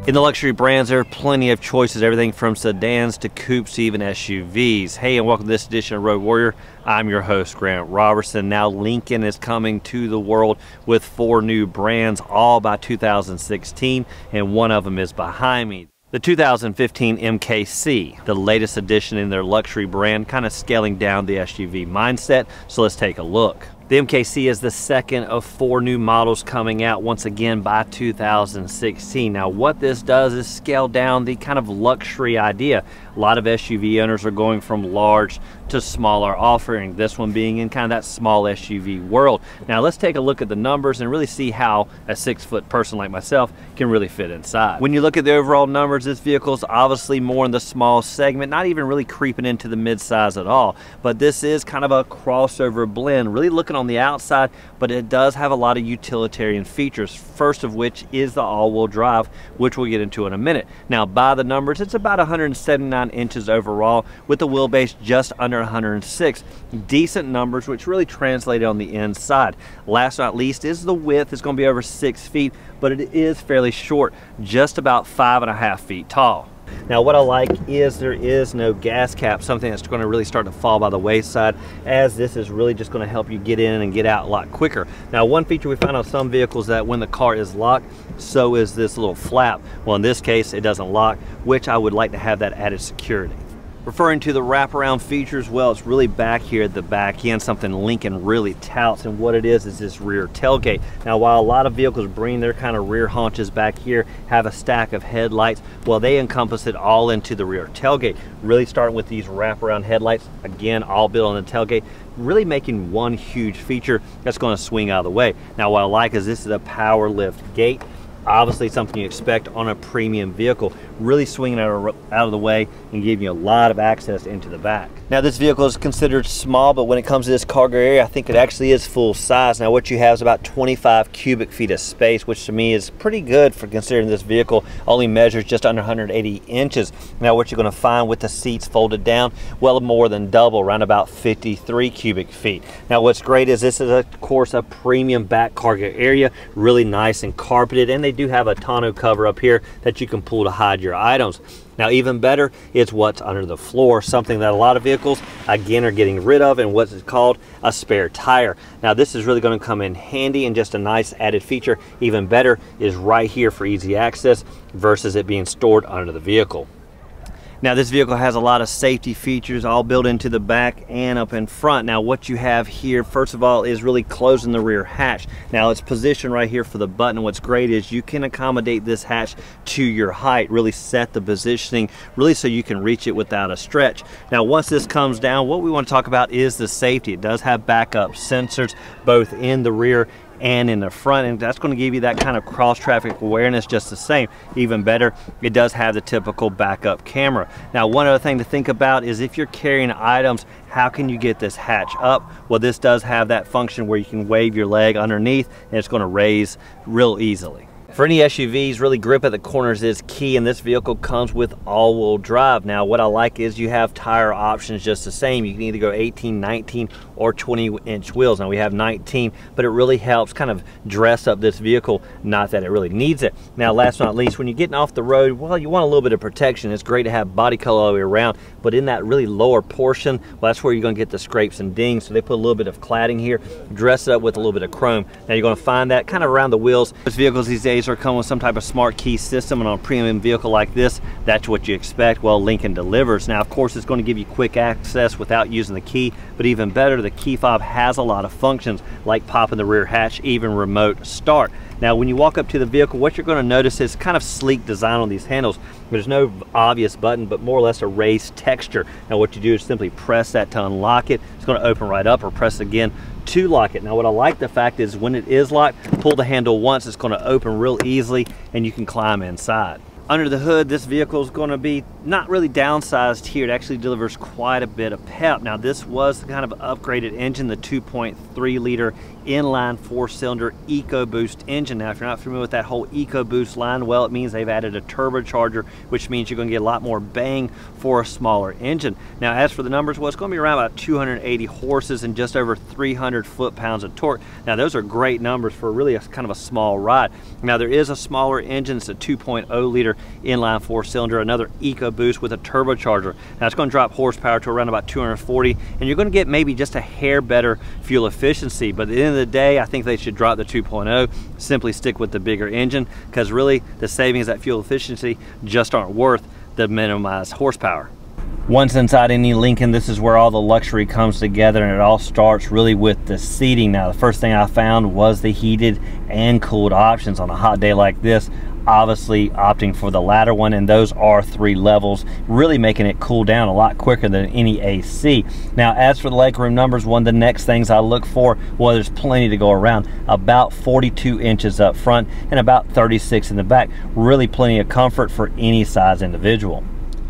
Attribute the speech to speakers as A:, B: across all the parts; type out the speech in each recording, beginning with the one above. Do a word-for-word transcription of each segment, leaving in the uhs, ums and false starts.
A: In the luxury brands, there are plenty of choices, everything from sedans to coupes to even S U Vs. Hey, and welcome to this edition of Road Warrior. I'm your host, Grant Robertson. Now, Lincoln is coming to the world with four new brands, all by two thousand sixteen, and one of them is behind me. The two thousand fifteen M K C, the latest addition in their luxury brand, kind of scaling down the S U V mindset, so let's take a look. The M K C is the second of four new models coming out once again by two thousand sixteen. Now what this does is scale down the kind of luxury idea. A lot of S U V owners are going from large to smaller offering, this one being in kind of that small S U V world. Now let's take a look at the numbers and really see how a six foot person like myself can really fit inside. When you look at the overall numbers, this vehicle is obviously more in the small segment, not even really creeping into the mid-size at all, but this is kind of a crossover blend, really looking on the outside, but it does have a lot of utilitarian features, first of which is the all-wheel drive, which we'll get into in a minute. Now by the numbers, it's about one hundred seventy-nine inches overall with the wheelbase just under one hundred six. Decent numbers, which really translated on the inside. Last but not least is the width. It's going to be over six feet, but it is fairly short, just about five and a half feet tall. Now what I like is there is no gas cap, something that's going to really start to fall by the wayside, as this is really just going to help you get in and get out a lot quicker. Now one feature we found on some vehicles that when the car is locked, so is this little flap. Well, in this case it doesn't lock, which I would like to have that added security. Referring to the wraparound features, well, it's really back here at the back end, something Lincoln really touts, and what it is is this rear tailgate. Now while a lot of vehicles bring their kind of rear haunches back here, have a stack of headlights, well, they encompass it all into the rear tailgate. Really starting with these wraparound headlights, again, all built on the tailgate, really making one huge feature that's going to swing out of the way. Now what I like is this is a power lift gate. Obviously something you expect on a premium vehicle, really swinging out of the way and giving you a lot of access into the back. Now this vehicle is considered small, but when it comes to this cargo area, I think it actually is full size. Now what you have is about twenty-five cubic feet of space, which to me is pretty good for considering this vehicle only measures just under one hundred eighty inches. Now what you're going to find with the seats folded down, well, more than double, around about fifty-three cubic feet. Now what's great is this is of course a premium back cargo area, really nice and carpeted, and they do have a tonneau cover up here that you can pull to hide your items. Now even better is what's under the floor, something that a lot of vehicles again are getting rid of, and what's called a spare tire. Now this is really going to come in handy and just a nice added feature. Even better is right here for easy access versus it being stored under the vehicle. Now this vehicle has a lot of safety features all built into the back and up in front. Now what you have here, first of all, is really closing the rear hatch. Now it's positioned right here for the button. What's great is you can accommodate this hatch to your height, really set the positioning, really so you can reach it without a stretch. Now once this comes down, what we want to talk about is the safety. It does have backup sensors both in the rear and in the front, and that's going to give you that kind of cross traffic awareness just the same. Even better, it does have the typical backup camera. Now one other thing to think about is if you're carrying items, how can you get this hatch up? Well, this does have that function where you can wave your leg underneath and it's going to raise real easily. For any S U Vs, really grip at the corners is key, and this vehicle comes with all-wheel drive. Now what I like is you have tire options just the same. You can either go eighteen, nineteen, or twenty inch wheels. Now we have nineteen, but it really helps kind of dress up this vehicle, not that it really needs it. Now last but not least, when you're getting off the road, well, you want a little bit of protection. It's great to have body color all the way around, but in that really lower portion, well, that's where you're going to get the scrapes and dings. So they put a little bit of cladding here, dress it up with a little bit of chrome. Now you're going to find that kind of around the wheels. Most vehicles these days are coming with some type of smart key system, and on a premium vehicle like this, that's what you expect. Well, Lincoln delivers. Now of course it's going to give you quick access without using the key, but even better, the key fob has a lot of functions like popping the rear hatch, even remote start. Now when you walk up to the vehicle, what you're going to notice is kind of sleek design on these handles. There's no obvious button, but more or less a raised texture. Now what you do is simply press that to unlock it. It's going to open right up, or press again to lock it. Now what I like the fact is when it is locked, pull the handle once, it's going to open real easily and you can climb inside. Under the hood, this vehicle is going to be not really downsized here. It actually delivers quite a bit of pep. Now this was the kind of upgraded engine, the two point three liter inline four-cylinder EcoBoost engine. Now, if you're not familiar with that whole EcoBoost line, well, it means they've added a turbocharger, which means you're going to get a lot more bang for a smaller engine. Now, as for the numbers, well, it's going to be around about two hundred eighty horses and just over three hundred foot-pounds of torque. Now, those are great numbers for really a kind of a small ride. Now, there is a smaller engine. It's a two point oh liter inline four-cylinder, another EcoBoost with a turbocharger. Now, it's going to drop horsepower to around about two hundred forty, and you're going to get maybe just a hair better fuel efficiency. But at the end of the day, I think they should drop the two point oh, simply stick with the bigger engine, because really the savings at fuel efficiency just aren't worth the minimized horsepower. Once inside any Lincoln, this is where all the luxury comes together, and it all starts really with the seating. Now, the first thing I found was the heated and cooled options on a hot day like this. Obviously opting for the latter one, and those are three levels, really making it cool down a lot quicker than any A C. Now, as for the legroom numbers, one of the next things I look for, well, there's plenty to go around. About forty-two inches up front and about thirty-six in the back. Really plenty of comfort for any size individual.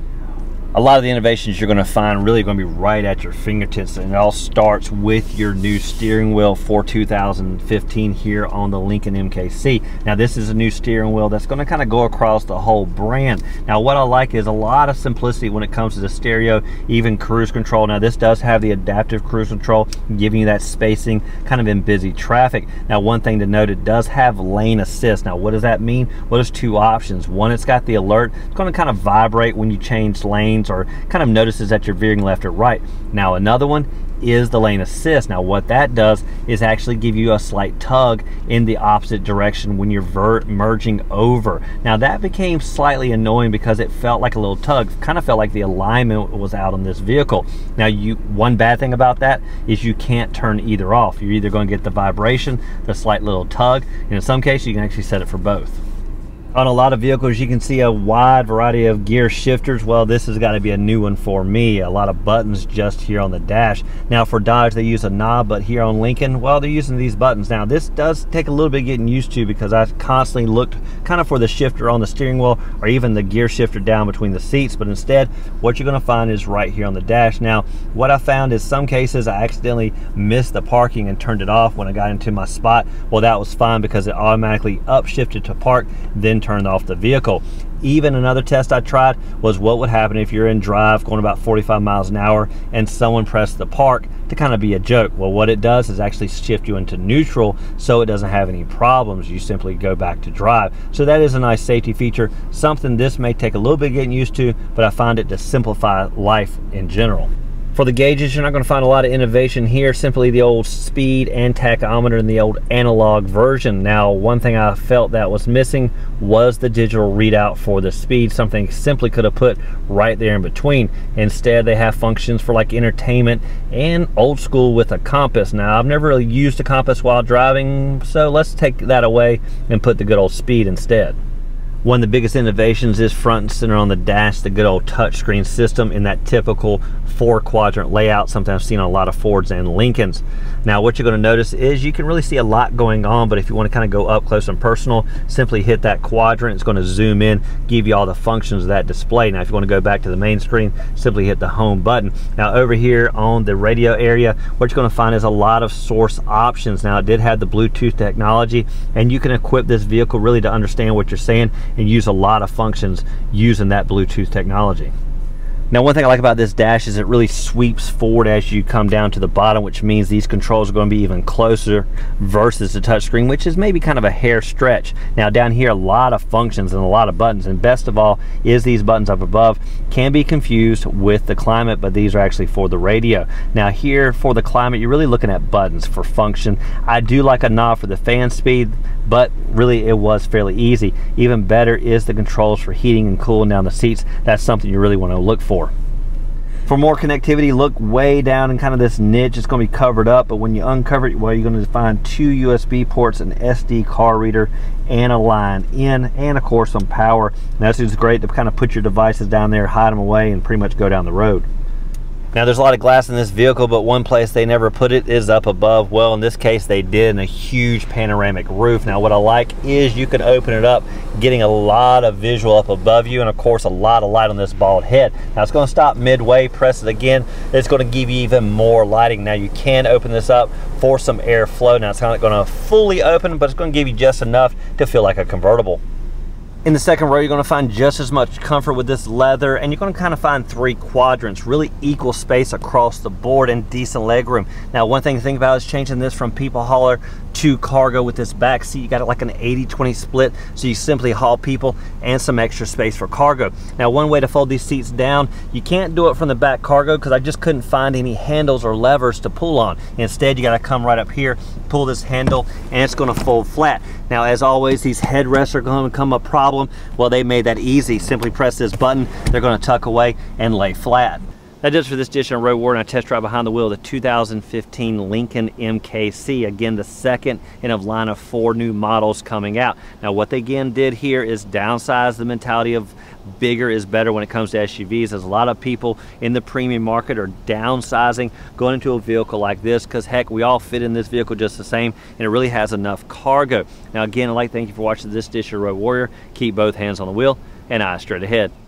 A: A lot of the innovations you're going to find really going to be right at your fingertips, and it all starts with your new steering wheel for two thousand fifteen here on the Lincoln M K C. Now, this is a new steering wheel that's going to kind of go across the whole brand. Now, what I like is a lot of simplicity when it comes to the stereo, even cruise control. Now, this does have the adaptive cruise control, giving you that spacing kind of in busy traffic. Now, one thing to note, it does have lane assist. Now, what does that mean? Well, there's two options. One, it's got the alert. It's going to kind of vibrate when you change lanes, or kind of notices that you're veering left or right. Now, another one is the lane assist. Now, what that does is actually give you a slight tug in the opposite direction when you're merging over. Now, that became slightly annoying because it felt like a little tug, kind of felt like the alignment was out on this vehicle. Now, you one bad thing about that is you can't turn either off. You're either going to get the vibration, the slight little tug, and in some cases you can actually set it for both. On a lot of vehicles, you can see a wide variety of gear shifters. Well, this has got to be a new one for me. A lot of buttons just here on the dash. Now, for Dodge, they use a knob, but here on Lincoln, well, they're using these buttons. Now, this does take a little bit getting used to, because I've constantly looked kind of for the shifter on the steering wheel, or even the gear shifter down between the seats, but instead, what you're going to find is right here on the dash. Now, what I found is some cases I accidentally missed the parking and turned it off when I got into my spot. Well, that was fine because it automatically upshifted to park, then turned off the vehicle. Even another test I tried was what would happen if you're in drive going about forty-five miles an hour and someone pressed the park to kind of be a joke. Well, what it does is actually shift you into neutral, so it doesn't have any problems. You simply go back to drive. So that is a nice safety feature, something this may take a little bit getting used to, but I find it to simplify life in general. For the gauges, you're not going to find a lot of innovation here, simply the old speed and tachometer in the old analog version. Now, one thing I felt that was missing was the digital readout for the speed, something simply could have put right there in between. Instead, they have functions for like entertainment and old school with a compass. Now, I've never really used a compass while driving, so let's take that away and put the good old speed instead. One of the biggest innovations is front and center on the dash, the good old touchscreen system in that typical four quadrant layout, sometimes seen on a lot of Fords and Lincolns. Now, what you're going to notice is you can really see a lot going on, but if you want to kind of go up close and personal, simply hit that quadrant. It's going to zoom in, give you all the functions of that display. Now, if you want to go back to the main screen, simply hit the home button. Now, over here on the radio area, what you're going to find is a lot of source options. Now, it did have the Bluetooth technology, and you can equip this vehicle really to understand what you're saying and use a lot of functions using that Bluetooth technology. Now, one thing I like about this dash is it really sweeps forward as you come down to the bottom, which means these controls are going to be even closer versus the touchscreen, which is maybe kind of a hair stretch. Now, down here, a lot of functions and a lot of buttons, and best of all is these buttons up above can be confused with the climate, but these are actually for the radio. Now, here for the climate, you're really looking at buttons for function. I do like a knob for the fan speed, but really it was fairly easy. Even better is the controls for heating and cooling down the seats. That's something you really want to look for. For more connectivity, look way down in kind of this niche. It's going to be covered up, but when you uncover it, well, you're going to find two U S B ports, an S D card reader, and a line in, and of course some power. And that's just great to kind of put your devices down there, hide them away, and pretty much go down the road. Now there's a lot of glass in this vehicle, but one place they never put it is up above. Well, in this case they did, in a huge panoramic roof. Now what I like is you can open it up, getting a lot of visual up above you, and of course a lot of light on this bald head. Now it's going to stop midway, press it again, it's going to give you even more lighting. Now you can open this up for some airflow. Now it's not going to fully open, but it's going to give you just enough to feel like a convertible. In the second row, you're going to find just as much comfort with this leather, and you're going to kind of find three quadrants, really equal space across the board and decent leg room. Now, one thing to think about is changing this from people hauler to cargo with this back seat. You got it like an eighty twenty split, so you simply haul people and some extra space for cargo. Now, one way to fold these seats down, you can't do it from the back cargo because I just couldn't find any handles or levers to pull on. Instead, you got to come right up here, pull this handle, and it's going to fold flat. Now, as always, these headrests are going to become a problem. Well, they made that easy. Simply press this button, they're going to tuck away and lay flat. That does for this edition of Road Warrior, and I test drive behind the wheel of the two thousand fifteen Lincoln M K C. Again, the second in a line of four new models coming out. Now, what they again did here is downsize the mentality of bigger is better when it comes to S U Vs. As a lot of people in the premium market are downsizing, going into a vehicle like this, because heck, we all fit in this vehicle just the same, and it really has enough cargo. Now, again, I'd like to thank you for watching this edition of Road Warrior. Keep both hands on the wheel and eyes straight ahead.